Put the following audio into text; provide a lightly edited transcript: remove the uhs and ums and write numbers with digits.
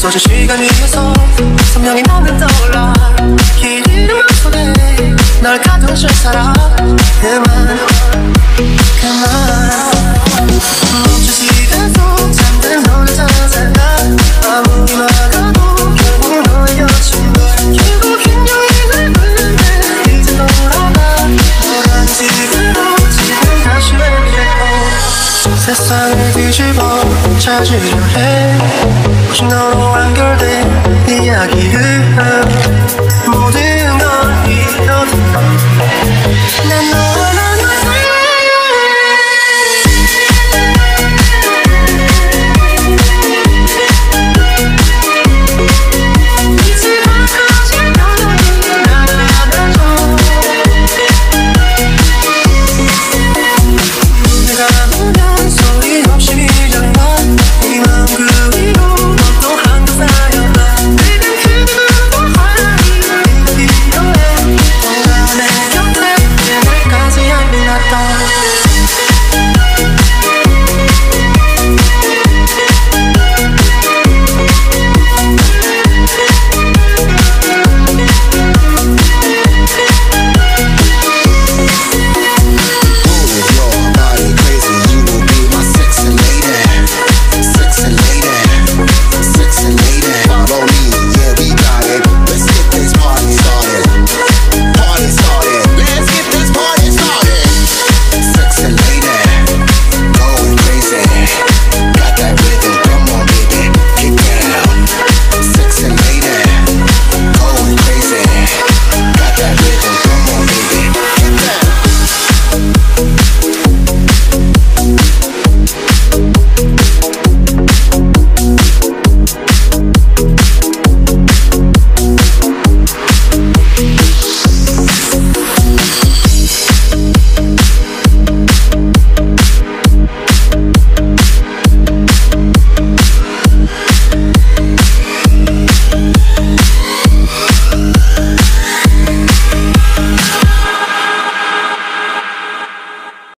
쏟은 시간 위에서 선명히 나는 떠올라 길 잃은 속에 널 가둔 채 살아. 그만 멈춘 시간 속 잠든 너를 찾아가 아무리 막아도 결국 너의 곁인 걸 결국 분명히 날 부르네. 이제 돌아가 너란 집으로 지금 다시 회귀했고 세상을 뒤집어 찾으려 해 오직 너로 완결된 이야기를 모두